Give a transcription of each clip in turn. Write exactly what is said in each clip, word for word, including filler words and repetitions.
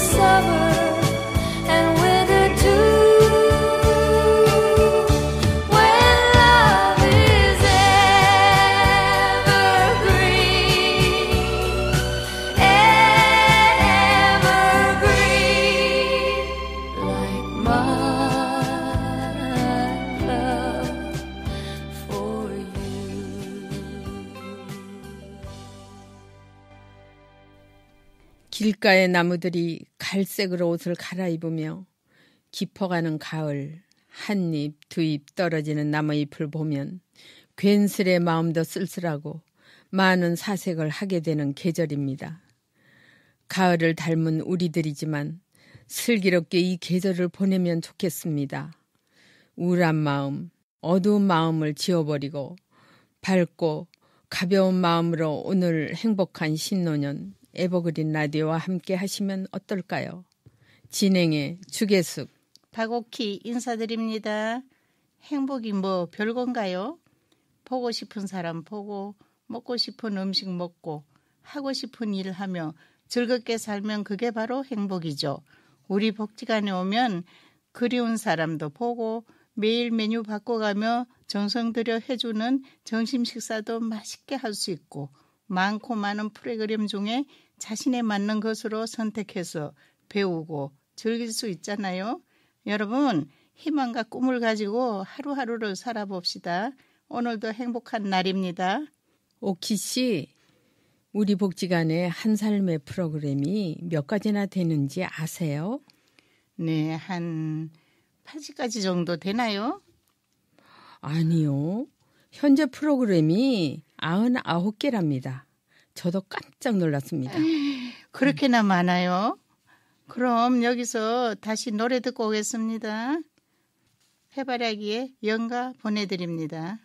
summer and winter too. 길가의 나무들이 갈색으로 옷을 갈아입으며 깊어가는 가을, 한 입, 두 입 떨어지는 나무잎을 보면 괜스레 마음도 쓸쓸하고 많은 사색을 하게 되는 계절입니다. 가을을 닮은 우리들이지만 슬기롭게 이 계절을 보내면 좋겠습니다. 우울한 마음, 어두운 마음을 지워버리고 밝고 가벼운 마음으로 오늘 행복한 신노년 에버그린 라디오와 함께 하시면 어떨까요? 진행의 주계숙, 박옥희 인사드립니다. 행복이 뭐 별건가요? 보고 싶은 사람 보고, 먹고 싶은 음식 먹고, 하고 싶은 일 하며 즐겁게 살면 그게 바로 행복이죠. 우리 복지관에 오면 그리운 사람도 보고 매일 메뉴 바꿔가며 정성 들여 해주는 점심 식사도 맛있게 할 수 있고, 많고 많은 프로그램 중에 자신에 맞는 것으로 선택해서 배우고 즐길 수 있잖아요. 여러분, 희망과 꿈을 가지고 하루하루를 살아봅시다. 오늘도 행복한 날입니다. 오키 씨, 우리 복지관에 한 삶의 프로그램이 몇 가지나 되는지 아세요? 네, 한 팔십 가지 정도 되나요? 아니요. 현재 프로그램이 구십구 개랍니다. 저도 깜짝 놀랐습니다. 그렇게나 많아요? 그럼 여기서 다시 노래 듣고 오겠습니다. 해바라기의 연가 보내드립니다.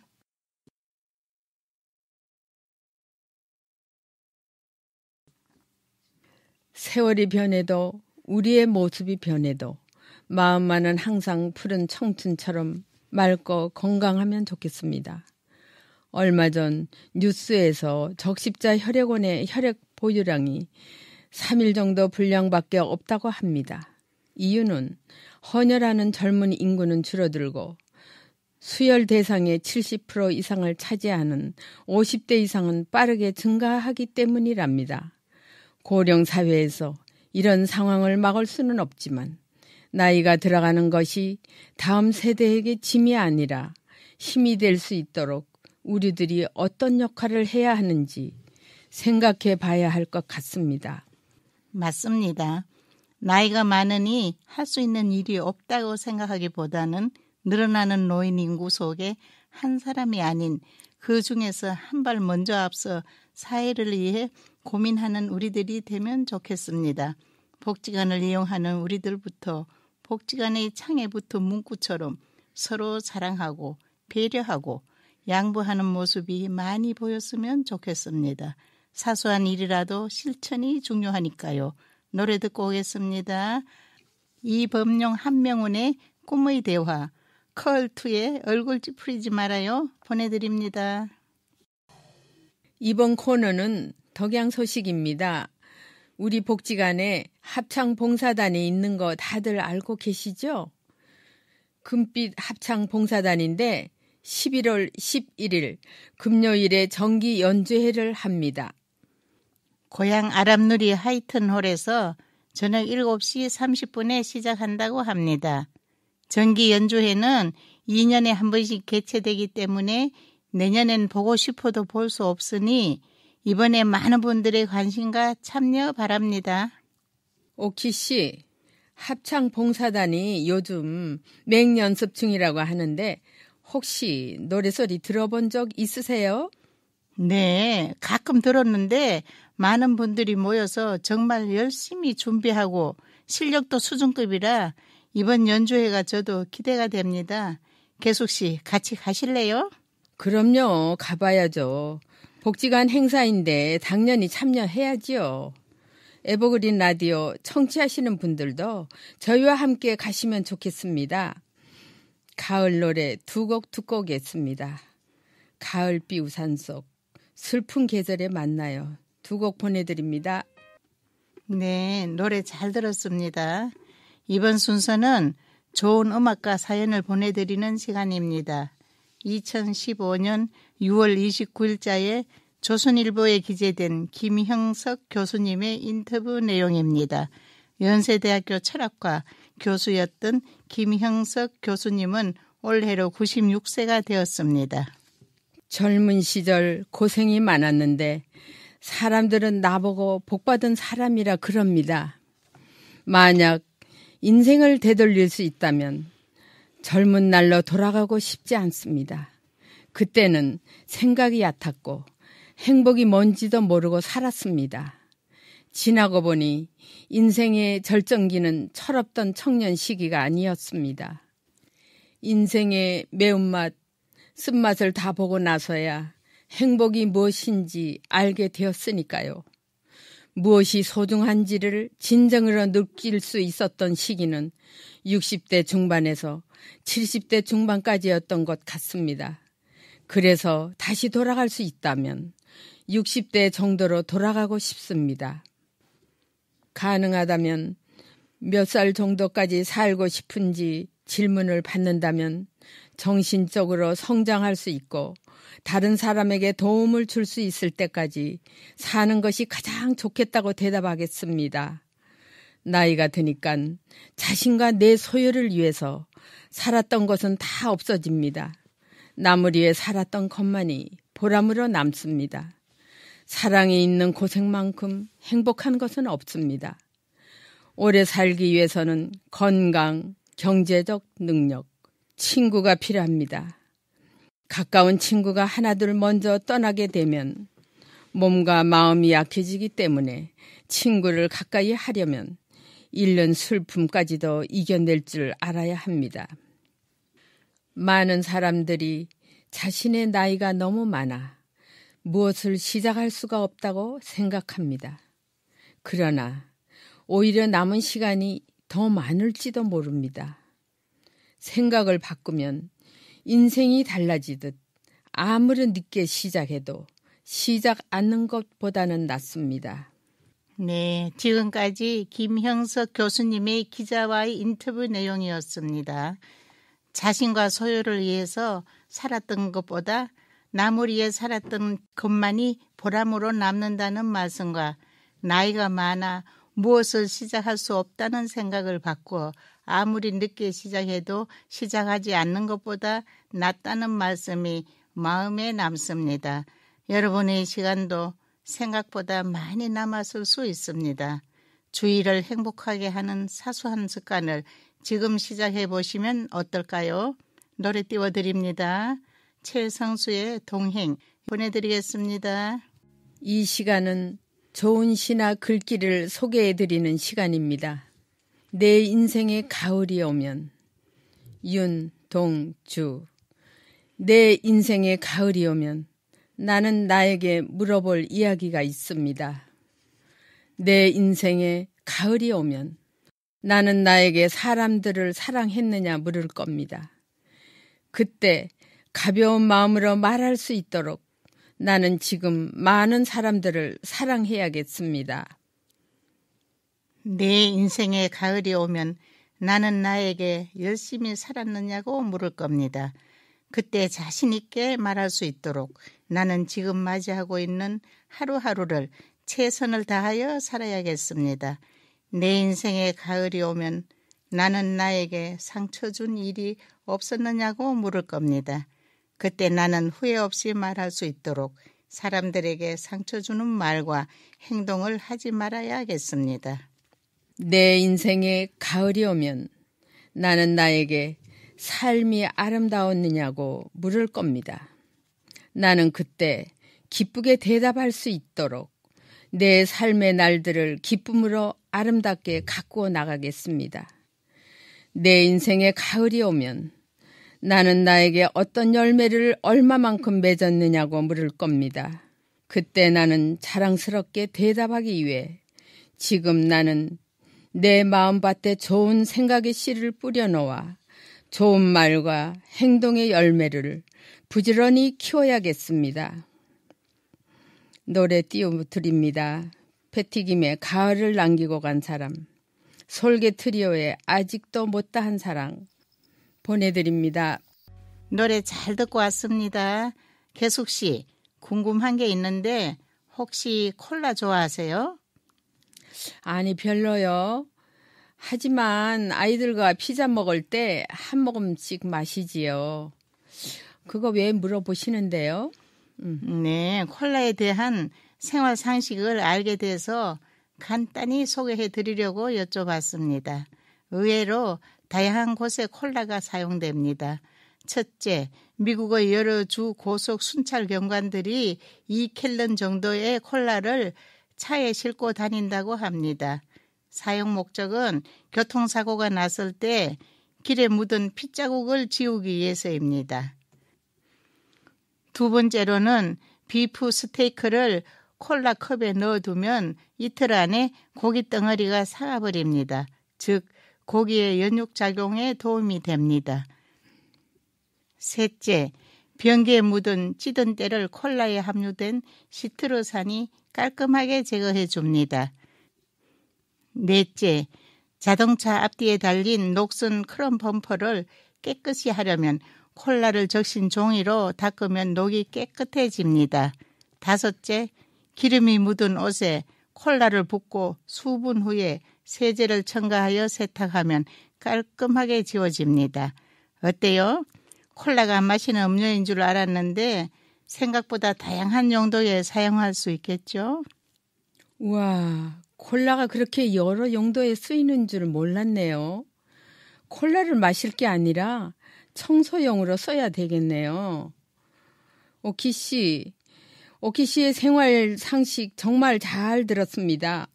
세월이 변해도 우리의 모습이 변해도 마음만은 항상 푸른 청춘처럼 맑고 건강하면 좋겠습니다. 얼마 전 뉴스에서 적십자 혈액원의 혈액 보유량이 삼 일 정도 분량밖에 없다고 합니다. 이유는 헌혈하는 젊은 인구는 줄어들고 수혈 대상의 칠십 퍼센트 이상을 차지하는 오십 대 이상은 빠르게 증가하기 때문이랍니다. 고령 사회에서 이런 상황을 막을 수는 없지만 나이가 들어가는 것이 다음 세대에게 짐이 아니라 힘이 될 수 있도록 우리들이 어떤 역할을 해야 하는지 생각해 봐야 할 것 같습니다. 맞습니다. 나이가 많으니 할 수 있는 일이 없다고 생각하기보다는 늘어나는 노인 인구 속에 한 사람이 아닌 그 중에서 한 발 먼저 앞서 사회를 위해 고민하는 우리들이 되면 좋겠습니다. 복지관을 이용하는 우리들부터 복지관의 창에 붙은 문구처럼 서로 사랑하고 배려하고 양보하는 모습이 많이 보였으면 좋겠습니다. 사소한 일이라도 실천이 중요하니까요. 노래 듣고 오겠습니다. 이범용 한명훈의 꿈의 대화, 컬투의 얼굴 찌푸리지 말아요 보내드립니다. 이번 코너는 덕양 소식입니다. 우리 복지관에 합창 봉사단이 있는 거 다들 알고 계시죠? 금빛 합창 봉사단인데 십일월 십일일 금요일에 정기 연주회를 합니다. 고향 아람누리 하이튼홀에서 저녁 일곱 시 삼십 분에 시작한다고 합니다. 정기 연주회는 이 년에 한 번씩 개최되기 때문에 내년엔 보고 싶어도 볼 수 없으니 이번에 많은 분들의 관심과 참여 바랍니다. 오키 씨, 합창 봉사단이 요즘 맹연습 중이라고 하는데 혹시 노래소리 들어본 적 있으세요? 네, 가끔 들었는데 많은 분들이 모여서 정말 열심히 준비하고 실력도 수준급이라 이번 연주회가 저도 기대가 됩니다. 계숙 씨 같이 가실래요? 그럼요, 가봐야죠. 복지관 행사인데 당연히 참여해야지요. 에버그린 라디오 청취하시는 분들도 저희와 함께 가시면 좋겠습니다. 가을 노래 두 곡 듣고 오겠습니다. 가을비 우산 속 슬픈 계절에 만나요. 두 곡 보내드립니다. 네, 노래 잘 들었습니다. 이번 순서는 좋은 음악과 사연을 보내드리는 시간입니다. 이천십오 년 유월 이십구일자에 조선일보에 기재된 김형석 교수님의 인터뷰 내용입니다. 연세대학교 철학과 교수였던 김형석 교수님은 올해로 구십육 세가 되었습니다. 젊은 시절 고생이 많았는데 사람들은 나보고 복받은 사람이라 그럽니다. 만약 인생을 되돌릴 수 있다면 젊은 날로 돌아가고 싶지 않습니다. 그때는 생각이 얕았고 행복이 뭔지도 모르고 살았습니다. 지나고 보니 인생의 절정기는 철없던 청년 시기가 아니었습니다. 인생의 매운맛, 쓴맛을 다 보고 나서야 행복이 무엇인지 알게 되었으니까요. 무엇이 소중한지를 진정으로 느낄 수 있었던 시기는 육십 대 중반에서 칠십 대 중반까지였던 것 같습니다. 그래서 다시 돌아갈 수 있다면 육십 대 정도로 돌아가고 싶습니다. 가능하다면 몇 살 정도까지 살고 싶은지 질문을 받는다면 정신적으로 성장할 수 있고 다른 사람에게 도움을 줄 수 있을 때까지 사는 것이 가장 좋겠다고 대답하겠습니다. 나이가 드니까 자신과 내 소유를 위해서 살았던 것은 다 없어집니다. 남을 위해 살았던 것만이 보람으로 남습니다. 사랑이 있는 고생만큼 행복한 것은 없습니다. 오래 살기 위해서는 건강, 경제적 능력, 친구가 필요합니다. 가까운 친구가 하나둘 먼저 떠나게 되면 몸과 마음이 약해지기 때문에 친구를 가까이 하려면 잃는 슬픔까지도 이겨낼 줄 알아야 합니다. 많은 사람들이 자신의 나이가 너무 많아 무엇을 시작할 수가 없다고 생각합니다. 그러나 오히려 남은 시간이 더 많을지도 모릅니다. 생각을 바꾸면 인생이 달라지듯 아무리 늦게 시작해도 시작 않는 것보다는 낫습니다. 네, 지금까지 김형석 교수님의 기자와의 인터뷰 내용이었습니다. 자신과 소유를 위해서 살았던 것보다 남을 위해 살았던 것만이 보람으로 남는다는 말씀과 나이가 많아 무엇을 시작할 수 없다는 생각을 바꾸어 아무리 늦게 시작해도 시작하지 않는 것보다 낫다는 말씀이 마음에 남습니다. 여러분의 시간도 생각보다 많이 남았을 수 있습니다. 주위를 행복하게 하는 사소한 습관을 지금 시작해 보시면 어떨까요? 노래 띄워드립니다. 최성수의 동행 보내드리겠습니다. 이 시간은 좋은 시나 글귀를 소개해드리는 시간입니다. 내 인생의 가을이 오면 윤동주. 내 인생의 가을이 오면 나는 나에게 물어볼 이야기가 있습니다. 내 인생의 가을이 오면 나는 나에게 사람들을 사랑했느냐 물을 겁니다. 그때 가벼운 마음으로 말할 수 있도록 나는 지금 많은 사람들을 사랑해야겠습니다. 내 인생의 가을이 오면 나는 나에게 열심히 살았느냐고 물을 겁니다. 그때 자신 있게 말할 수 있도록 나는 지금 맞이하고 있는 하루하루를 최선을 다하여 살아야겠습니다. 내 인생의 가을이 오면 나는 나에게 상처 준 일이 없었느냐고 물을 겁니다. 그때 나는 후회 없이 말할 수 있도록 사람들에게 상처 주는 말과 행동을 하지 말아야겠습니다. 내 인생의 가을이 오면 나는 나에게 삶이 아름다웠느냐고 물을 겁니다. 나는 그때 기쁘게 대답할 수 있도록 내 삶의 날들을 기쁨으로 아름답게 가꾸어 나가겠습니다. 내 인생의 가을이 오면 나는 나에게 어떤 열매를 얼마만큼 맺었느냐고 물을 겁니다. 그때 나는 자랑스럽게 대답하기 위해 지금 나는 내 마음밭에 좋은 생각의 씨를 뿌려놓아 좋은 말과 행동의 열매를 부지런히 키워야겠습니다. 노래 띄워드립니다. 배튀김에 가을을 남기고 간 사람, 솔개 트리오에 아직도 못다한 사랑 보내드립니다. 노래 잘 듣고 왔습니다. 개숙 씨, 궁금한 게 있는데 혹시 콜라 좋아하세요? 아니 별로요. 하지만 아이들과 피자 먹을 때 한 모금씩 마시지요. 그거 왜 물어보시는데요? 음. 네, 콜라에 대한 생활 상식을 알게 돼서 간단히 소개해 드리려고 여쭤봤습니다. 의외로 다양한 곳에 콜라가 사용됩니다. 첫째, 미국의 여러 주 고속 순찰 경관들이 이 갤런 정도의 콜라를 차에 싣고 다닌다고 합니다. 사용 목적은 교통사고가 났을 때 길에 묻은 핏자국을 지우기 위해서입니다. 두 번째로는 비프 스테이크를 콜라 컵에 넣어두면 이틀 안에 고기 덩어리가 상아버립니다. 즉 고기의 연육작용에 도움이 됩니다. 셋째, 변기에 묻은 찌든 때를 콜라에 함유된 시트루산이 깔끔하게 제거해 줍니다. 넷째, 자동차 앞뒤에 달린 녹슨 크롬 범퍼를 깨끗이 하려면 콜라를 적신 종이로 닦으면 녹이 깨끗해집니다. 다섯째, 기름이 묻은 옷에 콜라를 붓고 수분 후에 세제를 첨가하여 세탁하면 깔끔하게 지워집니다. 어때요? 콜라가 마시는 음료인 줄 알았는데 생각보다 다양한 용도에 사용할 수 있겠죠? 우와, 콜라가 그렇게 여러 용도에 쓰이는 줄 몰랐네요. 콜라를 마실 게 아니라 청소용으로 써야 되겠네요. 오키 씨, 오키 씨의 생활 상식 정말 잘 들었습니다.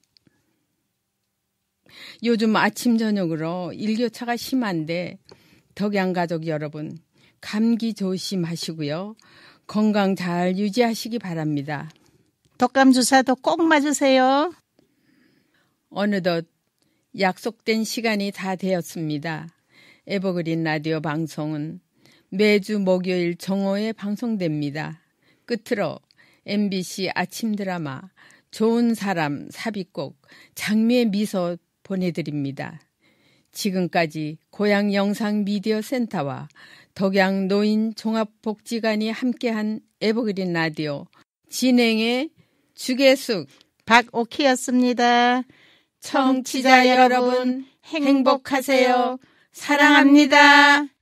요즘 아침 저녁으로 일교차가 심한데 덕양 가족 여러분 감기 조심하시고요. 건강 잘 유지하시기 바랍니다. 독감 주사도 꼭 맞으세요. 어느덧 약속된 시간이 다 되었습니다. 에버그린 라디오 방송은 매주 목요일 정오에 방송됩니다. 끝으로 엠비씨 아침 드라마 좋은 사람 삽입곡 장미의 미소 보내드립니다. 지금까지 고향 영상 미디어 센터와 덕양 노인 종합복지관이 함께한 에버그린 라디오 진행의 주계숙 박오키였습니다. 청취자 여러분 행복하세요. 사랑합니다.